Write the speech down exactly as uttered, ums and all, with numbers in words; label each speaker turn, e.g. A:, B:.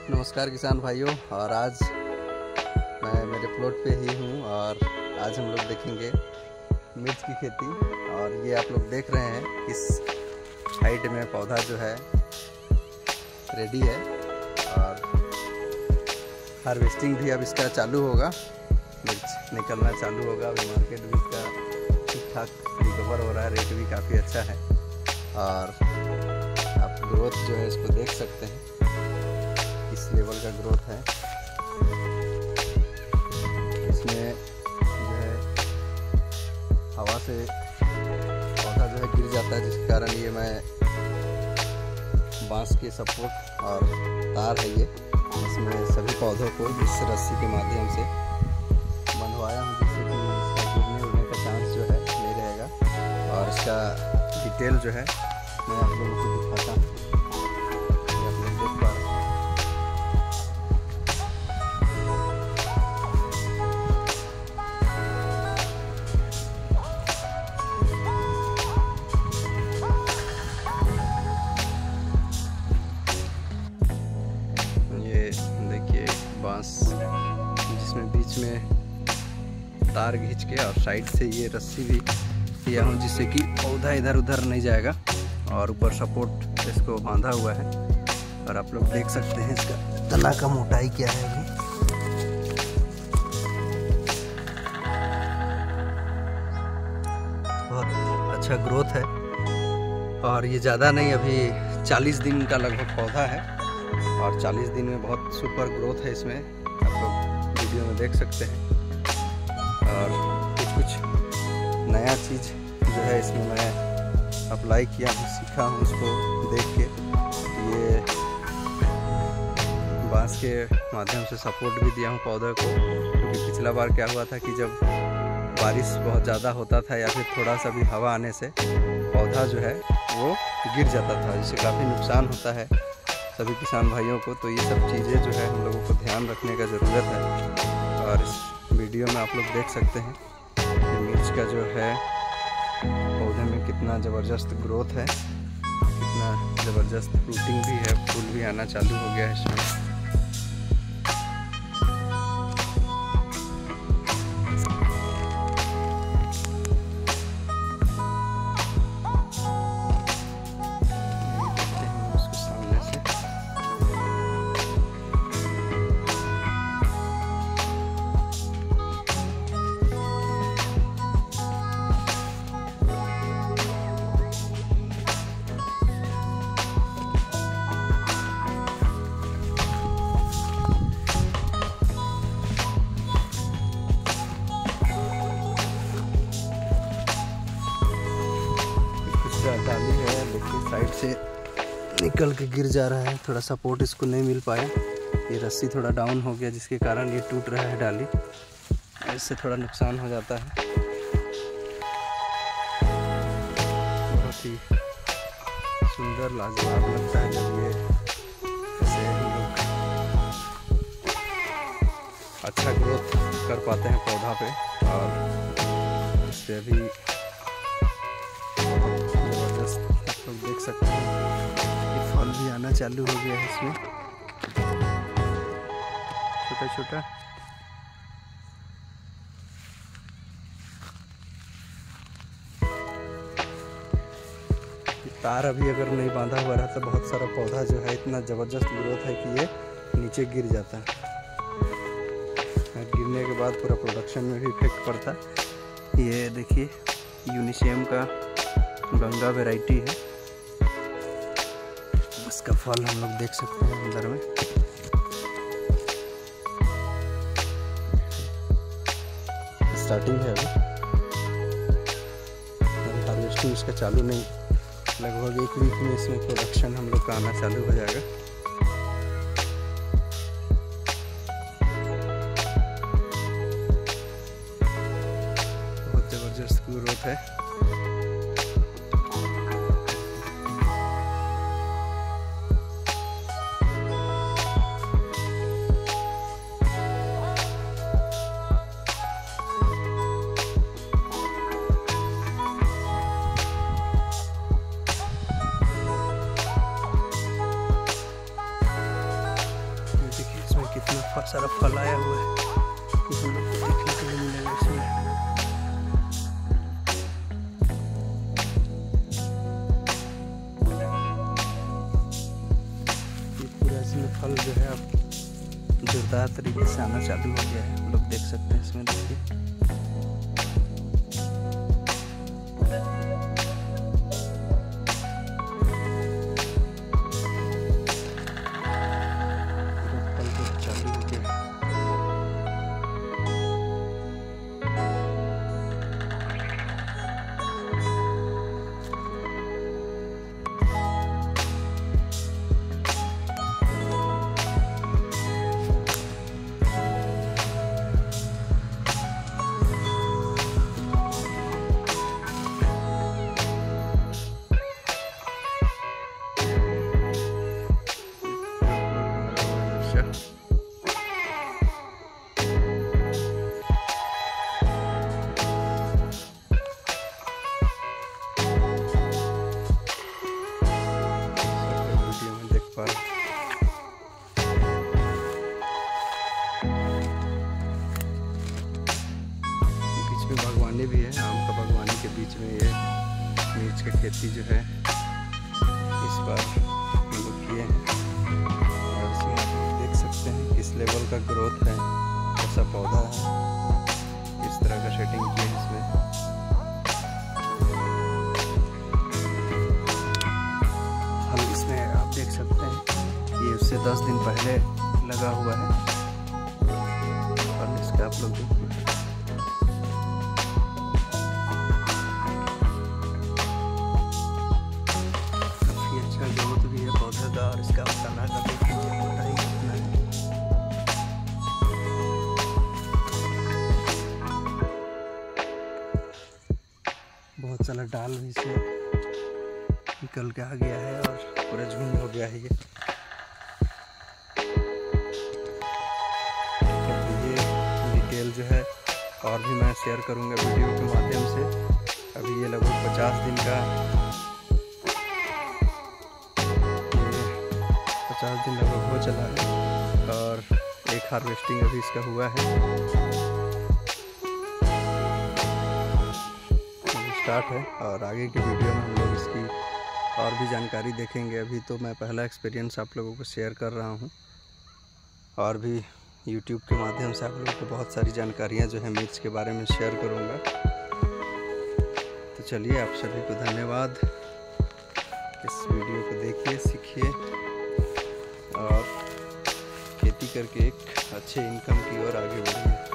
A: नमस्कार किसान भाइयों। और आज मैं मेरे प्लॉट पे ही हूँ और आज हम लोग देखेंगे मिर्च की खेती। और ये आप लोग देख रहे हैं इस हाइट में पौधा जो है रेडी है और हार्वेस्टिंग भी अब इसका चालू होगा। मिर्च निकलना चालू होगा। अभी मार्केट भी इसका ठीक ठाक रिकवर हो रहा है, रेट भी काफ़ी अच्छा है। और आप ग्रोथ जो है इसको देख सकते हैं, इस लेवल का ग्रोथ है। इसमें जो है हवा से पौधा जो है गिर जाता है, जिसके कारण ये मैं बांस के सपोर्ट और तार है ये, इसमें सभी पौधों को इस रस्सी के माध्यम से बंधवाया हूँ, जिससे कि इसका गिरने उड़ने का चांस जो है नहीं रहेगा। और इसका डिटेल जो है मैं आप लोगों को दिखाता हूँ। ये आप लोग देख पा रहे हैं। बांस जिसमें बीच में तार खींच के और साइड से ये रस्सी भी दिया हूँ, जिससे कि पौधा इधर उधर नहीं जाएगा। और ऊपर सपोर्ट इसको बांधा हुआ है। और आप लोग देख सकते हैं इसका तना का मोटाई क्या है। ये बहुत अच्छा ग्रोथ है और ये ज़्यादा नहीं, अभी चालीस दिन का लगभग पौधा है और चालीस दिन में बहुत सुपर ग्रोथ है इसमें, आप लोग वीडियो में देख सकते हैं। और कुछ कुछ नया चीज़ जो है इसमें मैं अप्लाई किया हूँ, सीखा हूँ इसको देख के। ये बांस के माध्यम से सपोर्ट भी दिया हूँ पौधे को, क्योंकि पिछला बार क्या हुआ था कि जब बारिश बहुत ज़्यादा होता था या फिर थोड़ा सा भी हवा आने से पौधा जो है वो गिर जाता था, जिससे काफ़ी नुकसान होता है सभी किसान भाइयों को। तो ये सब चीज़ें जो है हम लोगों को ध्यान रखने का ज़रूरत है। और इस वीडियो में आप लोग देख सकते हैं कि मिर्च का जो है पौधे में कितना ज़बरदस्त ग्रोथ है, कितना ज़बरदस्त फ्रूटिंग भी है, फूल भी आना चालू हो गया है इसमें। डाली है लेकिन साइड से निकल के गिर जा रहा है, थोड़ा सपोर्ट इसको नहीं मिल पाया। ये रस्सी थोड़ा डाउन हो गया, जिसके कारण ये टूट रहा है डाली, इससे थोड़ा नुकसान हो जाता है। बहुत ही सुंदर लाजवाब लगता है जब ये ऐसे हम लोग अच्छा ग्रोथ कर पाते हैं पौधा पे। और इससे भी आप लोग देख सकते हैं कि फल भी आना चालू हो गया है इसमें, छोटा छोटा। तार अभी अगर नहीं बांधा हुआ रहता, बहुत सारा पौधा जो है इतना ज़बरदस्त ग्रोथ है कि ये नीचे गिर जाता है। गिरने के बाद पूरा प्रोडक्शन में भी इफेक्ट पड़ता है। ये देखिए यूनिसेम का गंगा वैरायटी है, उसका फल हम लोग देख सकते हैं अंदर में। स्टार्टिंग है अभी, हार्वेस्टिंग इसका चालू नहीं, लगभग एक वीक में इसमें प्रोडक्शन हम लोग का आना चालू हो जाएगा। बहुत ज़बरदस्त ग्रोथ है।
B: इतना सारा फल आया हुआ है कि हम लोग को देखने को नहीं मिलेगा इसमें। ये पूरा इसमें फल जो है अब जोरदार तरीके से आना चालू हो गया है, हम लोग देख सकते हैं इसमें। देखिए बागवानी भी है, आम का बागवानी के बीच में ये मिर्च की खेती जो है इस बार हम लोग किए हैं। और इसमें आप देख सकते हैं किस लेवल का ग्रोथ है, कैसा पौधा है, किस तरह का सेटिंग किया है इसमें। हम इसमें आप देख सकते हैं ये उससे दस दिन पहले लगा हुआ है और इसका आप लोग देखिए और इसका तना का देखिए मोटाई कितना है। बहुत सारा डाल भी से निकल के आ गया है और पूरा झुंड हो गया है ये। ये डिटेल जो है और भी मैं शेयर करूंगा वीडियो के माध्यम से। अभी ये लगभग पचास दिन का पचास दिन लगभग हो चला है और एक हार्वेस्टिंग अभी इसका हुआ है, स्टार्ट है। और आगे की वीडियो में हम लोग इसकी और भी जानकारी देखेंगे। अभी तो मैं पहला एक्सपीरियंस आप लोगों को शेयर कर रहा हूँ और भी यूट्यूब के माध्यम से आप लोगों को बहुत सारी जानकारियाँ जो है मिर्च के बारे में शेयर करूँगा। तो चलिए, आप सभी को धन्यवाद। इस वीडियो को देखिए, सीखिए और खेती करके एक अच्छे इनकम की ओर आगे बढ़िए।